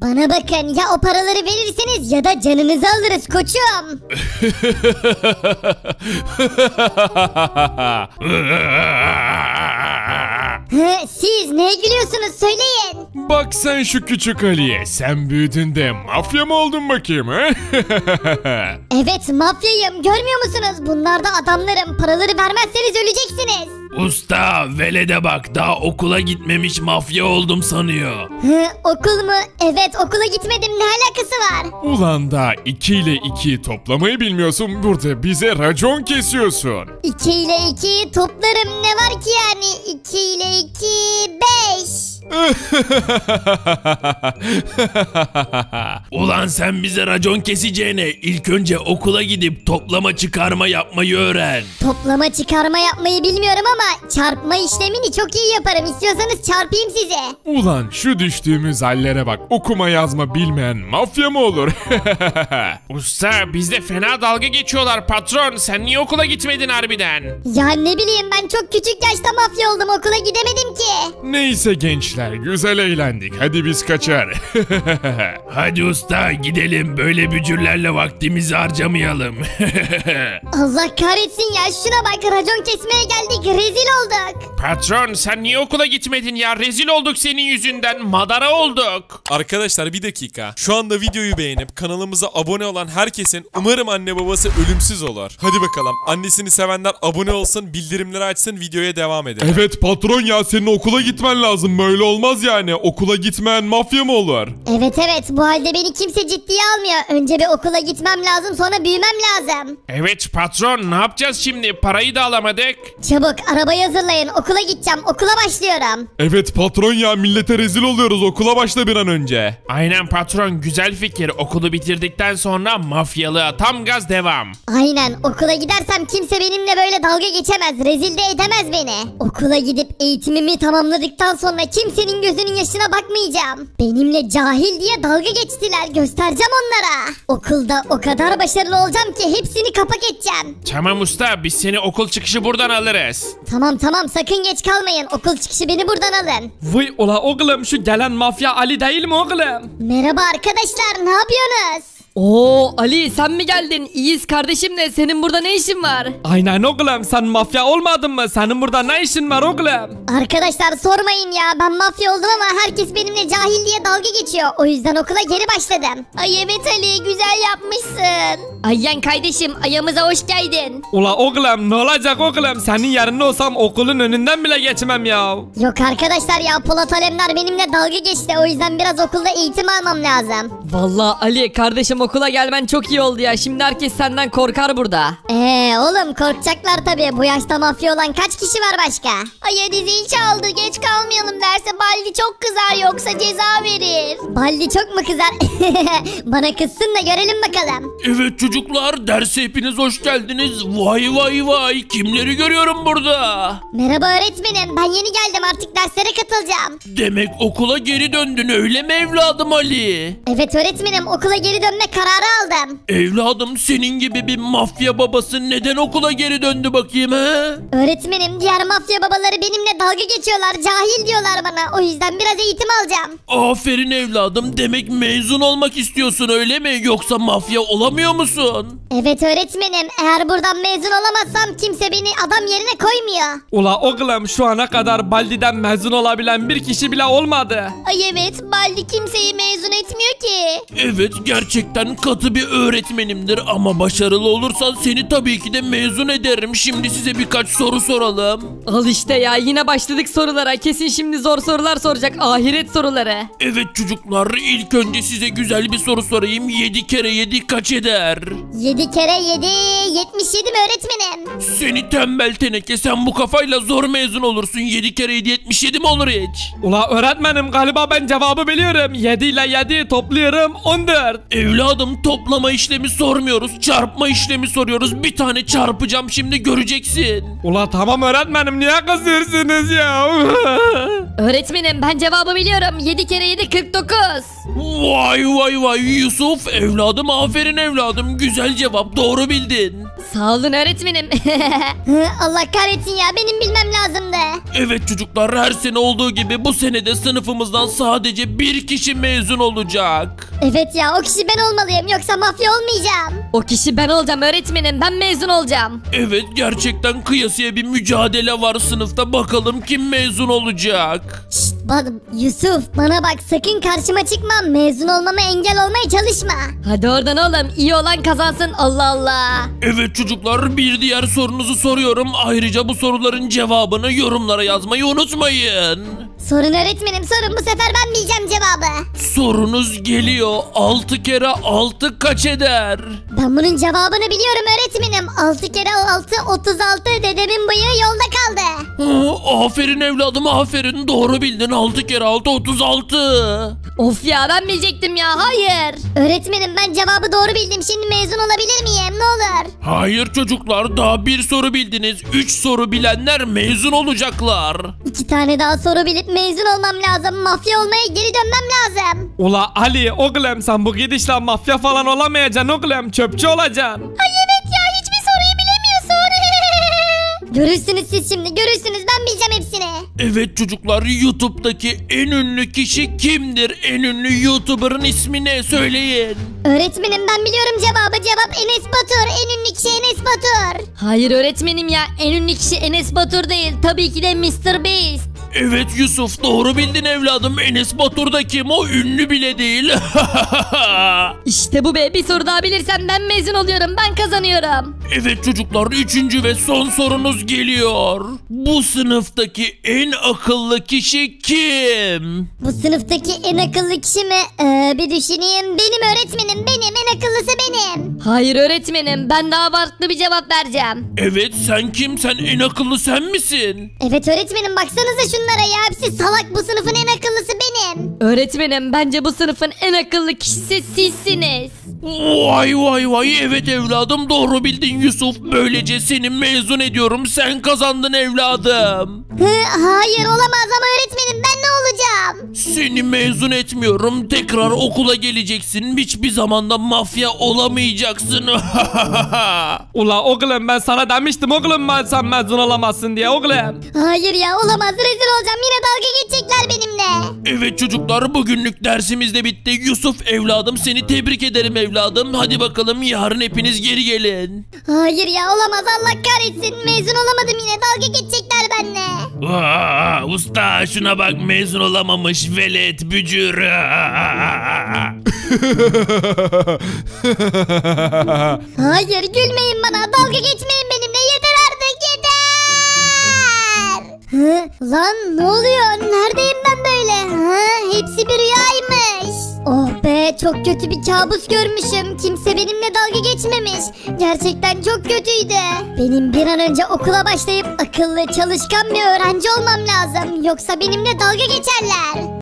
Bana bakın, ya o paraları verirseniz ya da canınızı alırız koçum. Siz neye gülüyorsunuz, söyleyin. Bak sen şu küçük Ali'ye, sen büyüdüğünde mafya mı oldun bakayım ha? Evet, mafyayım, görmüyor musunuz? Bunlar da adamlarım, paraları vermezseniz öleceksiniz. Usta velede bak, daha okula gitmemiş mafya oldum sanıyor. Okul mu? Evet, okula gitmedim, ne alakası var? Ulan da 2 ile 2'yi toplamayı bilmiyorsun, burada bize racon kesiyorsun. 2 ile 2'yi toplarım, ne var ki yani? 2 ile 2 5. Ulan sen bize racon keseceğine ilk önce okula gidip toplama çıkarma yapmayı öğren. Toplama çıkarma yapmayı bilmiyorum ama çarpma işlemini çok iyi yaparım. İstiyorsanız çarpayım size. Ulan şu düştüğümüz hallere bak, okuma yazma bilmeyen mafya mı olur? Usta bizde fena dalga geçiyorlar patron. Sen niye okula gitmedin harbiden? Ya ne bileyim, ben çok küçük yaşta mafya oldum, okula gidemedim ki. Neyse gençler, güzel eğlendik, hadi biz kaçar. Hadi usta gidelim, böyle bücürlerle vaktimizi harcamayalım. Allah kahretsin ya, şuna bak, racon kesmeye geldik, rezil olduk. Patron sen niye okula gitmedin ya? Rezil olduk senin yüzünden. Madara olduk. Arkadaşlar bir dakika. Şu anda videoyu beğenip kanalımıza abone olan herkesin umarım anne babası ölümsüz olur. Hadi bakalım, annesini sevenler abone olsun, bildirimleri açsın, videoya devam edelim. Evet patron ya, senin okula gitmen lazım, böyle olmaz yani, okula gitmeyen mafya mı olur? Evet, bu halde beni kimse ciddiye almıyor. Önce bir okula gitmem lazım, sonra büyümem lazım. Evet patron, ne yapacağız şimdi? Parayı da alamadık. Çabuk arabayı hazırlayın, okula gideceğim, okula başlıyorum. Evet patron ya, millete rezil oluyoruz, okula başla bir an önce. Aynen patron, güzel fikir. Okulu bitirdikten sonra mafyalığa tam gaz devam. Aynen, okula gidersem kimse benimle böyle dalga geçemez, rezil de edemez beni. Okula gidip eğitimimi tamamladıktan sonra kimsenin gözünün yaşına bakmayacağım. Benimle cahil diye dalga geçtiler, göstereceğim onlara. Okulda o kadar başarılı olacağım ki hepsini kapak edeceğim. Tamam usta, biz seni okul çıkışı buradan alırız. Tamam, sakın geç kalmayın, okul çıkışı beni buradan alın. Vay ula oğlum, şu gelen mafya Ali değil mi oğlum? Merhaba arkadaşlar, ne yapıyorsunuz? Oo Ali, sen mi geldin? İyiyiz kardeşim de, senin burada ne işin var? Aynen oğlum, sen mafya olmadın mı? Senin burada ne işin var oğlum? Arkadaşlar sormayın ya, ben mafya oldum ama herkes benimle cahil diye dalga geçiyor. O yüzden okula geri başladım. Ay evet Ali, güzel yapmışsın. Ayyan kardeşim, ayağımıza hoş geldin. Ula oğlum, ne olacak oğlum? Senin yerinde olsam okulun önünden bile geçmem ya. Yok arkadaşlar ya, Polat Alemdar benimle dalga geçti. O yüzden biraz okulda eğitim almam lazım. Vallahi Ali kardeşim, okula gelmen çok iyi oldu ya. Şimdi herkes senden korkar burada. Oğlum korkacaklar tabii. Bu yaşta mafya olan kaç kişi var başka? Ay hadi zil çaldı, geç kalmayalım derse Baldi çok kızar, yoksa ceza verir. Baldi çok mu kızar? Bana kızsın da görelim bakalım. Evet çocuklar, derse hepiniz hoş geldiniz. Vay kimleri görüyorum burada. Merhaba öğretmenim, ben yeni geldim, artık derslere katılacağım. Demek okula geri döndün öyle mi evladım Ali? Evet öğretmenim, okula geri dönme kararı aldım. Evladım, senin gibi bir mafya babası neden okula geri döndü bakayım he? Öğretmenim, diğer mafya babaları benimle dalga geçiyorlar, cahil diyorlar bana. O yüzden biraz eğitim alacağım. Aferin evladım, demek mezun olmak istiyorsun öyle mi? Yoksa mafya olamıyor musun? Evet öğretmenim, eğer buradan mezun olamazsam kimse beni adam yerine koymuyor. Ula oğlum, şu ana kadar Baldi'den mezun olabilen bir kişi bile olmadı. Ay evet, Baldi kimseyi mezun etmiyor ki. Evet, gerçekten katı bir öğretmenimdir ama başarılı olursan seni tabii ki de mezun ederim. Şimdi size birkaç soru soralım. Al işte ya, yine başladık sorulara. Kesin şimdi zor sorular soracak, ahiret soruları. Evet çocuklar, ilk önce size güzel bir soru sorayım. 7 kere 7 kaç eder? 7 kere 7 77 mi öğretmenim? Seni tembel teneke, sen bu kafayla zor mezun olursun. 7 kere 7 77 mi olur hiç? Ula öğretmenim, galiba ben cevabı biliyorum. 7 ile 7 topluyorum 14. Evladım, toplama işlemi sormuyoruz, çarpma işlemi soruyoruz. Bir tane çarpacağım, şimdi göreceksin. Ula tamam öğretmenim, niye kızıyorsunuz ya? Öğretmenim, ben cevabı biliyorum. 7 kere 7 49. Vay Yusuf evladım, aferin evladım, güzel cevap, doğru bildin. Sağ olun öğretmenim. Allah kahretsin ya, benim bilmem lazımdı. Evet çocuklar, her sene olduğu gibi bu sene de sınıfımızdan sadece bir kişi mezun olacak. Evet ya, o kişi ben olmalıyım, yoksa mafya olmayacağım. O kişi ben olacağım öğretmenim. Ben mezun olacağım. Evet, gerçekten kıyasıya bir mücadele var sınıfta. Bakalım kim mezun olacak? Şşt Yusuf, bana bak, sakın karşıma çıkma, mezun olmama engel olmaya çalışma. Hadi oradan oğlum. İyi olan kazansın. Allah Allah. Evet çocuklar, bir diğer sorunuzu soruyorum. Ayrıca bu soruların cevabını yorumlara yazmayı unutmayın. Sorun öğretmenim, sorun, bu sefer ben bileceğim cevabı. Sorunuz geliyor. 6 kere 6 kaç eder? Ben bunun cevabını biliyorum öğretmenim. 6 kere 6 36, dedemin bıyığı yolda kaldı. Aferin evladım, aferin. Doğru bildin. 6 kere 6 36. Of ya, ben bilecektim ya. Hayır. Öğretmenim, ben cevabı doğru bildim, şimdi mezun olabilir miyim, ne olur? Hayır çocuklar, daha bir soru bildiniz. 3 soru bilenler mezun olacaklar. 2 tane daha soru bilip mezun olmam lazım. Mafya olmaya geri dönmem lazım. Ula Ali oğlum, sen bu gidişle mafya falan olamayacaksın oğlum. Çöpçü olacaksın. Ay evet ya, hiçbir soruyu bilemiyorsun. Görürsünüz siz şimdi, görürsünüz, ben bileceğim hepsini. Evet çocuklar, YouTube'daki en ünlü kişi kimdir? En ünlü YouTuber'ın ismi ne? Söyleyin. Öğretmenim, ben biliyorum cevabı. Cevap Enes Batur. En ünlü kişi Enes Batur. Hayır öğretmenim ya. En ünlü kişi Enes Batur değil. Tabii ki de Mr. Beast. Evet Yusuf, doğru bildin evladım. Enes Batur da kim? O ünlü bile değil. İşte bu be. Bir soru daha bilirsem ben mezun oluyorum. Ben kazanıyorum. Evet çocuklar, 3. ve son sorunuz geliyor. Bu sınıftaki en akıllı kişi kim? Bu sınıftaki en akıllı kişi mi? Bir düşüneyim. Benim öğretmenim, benim. En akıllısı benim. Hayır öğretmenim. Ben daha farklı bir cevap vereceğim. Evet, sen kim? Sen en akıllı sen misin? Evet öğretmenim, baksanıza şunlara ya. Hepsi salak, bu sınıfın en akıllısı benim. Öğretmenim, bence bu sınıfın en akıllı kişisi sizsiniz. Vay vay vay, evet evladım, doğru bildin Yusuf. Böylece seni mezun ediyorum. Sen kazandın evladım. Hayır, olamaz ama öğretmenim, ben ne olacağım? Seni mezun etmiyorum. Tekrar okula geleceksin. Hiçbir zamanda mafya olamayacaksın. Ula oğlum, ben sana demiştim oğlum, ben sen mezun olamazsın diye oğlum. Hayır ya, olamaz, rezil olacağım. Yine dalga geçecekler benimle. Evet çocuklar, bugünlük dersimiz de bitti. Yusuf evladım, seni tebrik ederim evladım. Hadi bakalım, yarın hepiniz geri gelin. Hayır ya, olamaz, Allah kahretsin. Mezun olamadım, yine dalga geçecekler benimle. Usta şuna bak, mezun olamamış velet bücür. Hayır, gülmeyin bana, dalga geçmeyin benimle, yeter artık, yeter. Lan ne oluyor, neredeyim ben böyle? Hepsi bir rüyaymış. Oh be, çok kötü bir kabus görmüşüm. Kimse benimle dalga geçmemiş. Gerçekten çok kötüydü. Benim bir an önce okula başlayıp akıllı, çalışkan bir öğrenci olmam lazım. Yoksa benimle dalga geçerler.